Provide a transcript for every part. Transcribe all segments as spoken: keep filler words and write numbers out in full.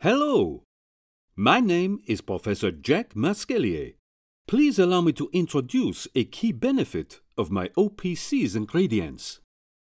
Hello! My name is Professor Jack Masquelier. Please allow me to introduce a key benefit of my O P Cs ingredients.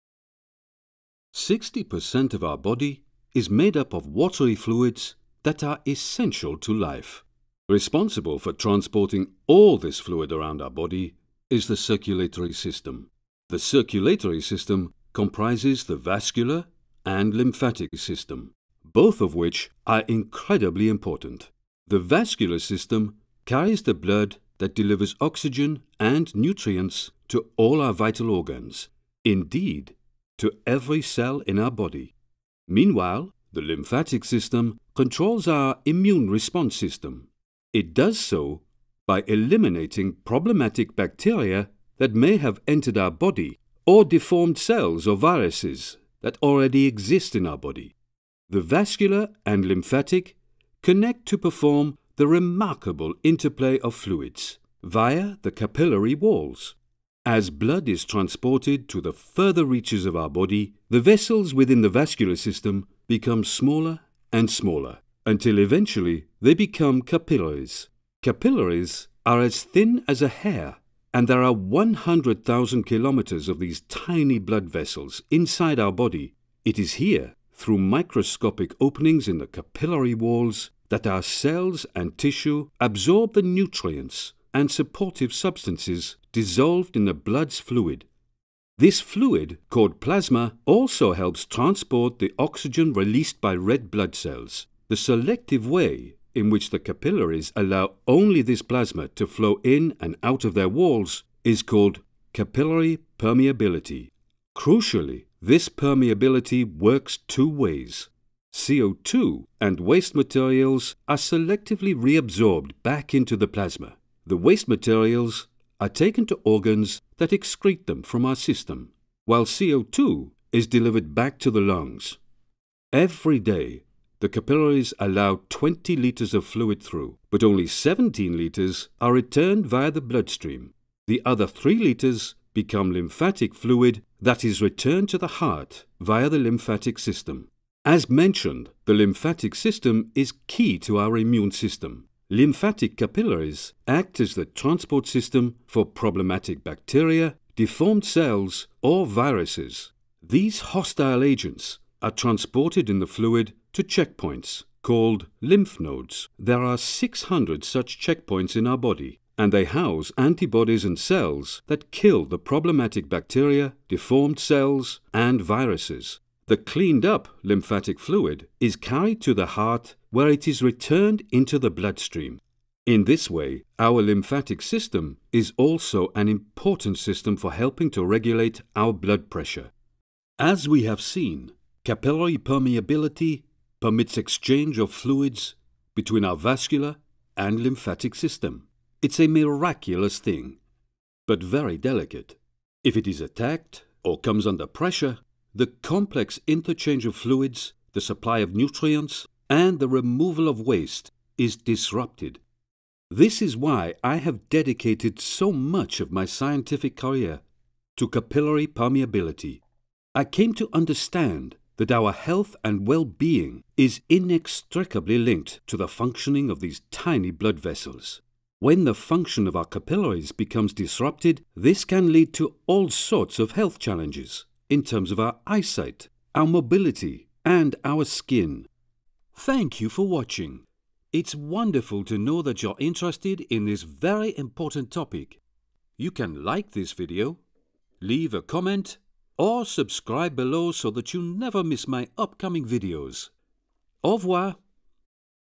sixty percent of our body is made up of watery fluids that are essential to life. Responsible for transporting all this fluid around our body is the circulatory system. The circulatory system comprises the vascular and lymphatic system, both of which are incredibly important. The vascular system carries the blood that delivers oxygen and nutrients to all our vital organs, indeed, to every cell in our body. Meanwhile, the lymphatic system controls our immune response system. It does so by eliminating problematic bacteria that may have entered our body or deformed cells or viruses that already exist in our body. The vascular and lymphatic connect to perform the remarkable interplay of fluids via the capillary walls. As blood is transported to the further reaches of our body, the vessels within the vascular system become smaller and smaller, until eventually they become capillaries. Capillaries are as thin as a hair, and there are one hundred thousand kilometers of these tiny blood vessels inside our body. It is here, through microscopic openings in the capillary walls, that our cells and tissue absorb the nutrients and supportive substances dissolved in the blood's fluid. This fluid, called plasma, also helps transport the oxygen released by red blood cells. The selective way in which the capillaries allow only this plasma to flow in and out of their walls is called capillary permeability. Crucially, this permeability works two ways. C O two and waste materials are selectively reabsorbed back into the plasma. The waste materials are taken to organs that excrete them from our system, while C O two is delivered back to the lungs. Every day, the capillaries allow twenty liters of fluid through, but only seventeen liters are returned via the bloodstream. The other three liters become lymphatic fluid that is returned to the heart via the lymphatic system. As mentioned, the lymphatic system is key to our immune system. Lymphatic capillaries act as the transport system for problematic bacteria, deformed cells, or viruses. These hostile agents are transported in the fluid to checkpoints called lymph nodes. There are six hundred such checkpoints in our body, and they house antibodies and cells that kill the problematic bacteria, deformed cells, and viruses. The cleaned up lymphatic fluid is carried to the heart where it is returned into the bloodstream. In this way, our lymphatic system is also an important system for helping to regulate our blood pressure. As we have seen, capillary permeability permits exchange of fluids between our vascular and lymphatic system. It's a miraculous thing, but very delicate. If it is attacked or comes under pressure, the complex interchange of fluids, the supply of nutrients, and the removal of waste is disrupted. This is why I have dedicated so much of my scientific career to capillary permeability. I came to understand that our health and well-being is inextricably linked to the functioning of these tiny blood vessels. When the function of our capillaries becomes disrupted, this can lead to all sorts of health challenges in terms of our eyesight, our mobility, and our skin. Thank you for watching. It's wonderful to know that you're interested in this very important topic. You can like this video, leave a comment, or subscribe below so that you never miss my upcoming videos. Au revoir.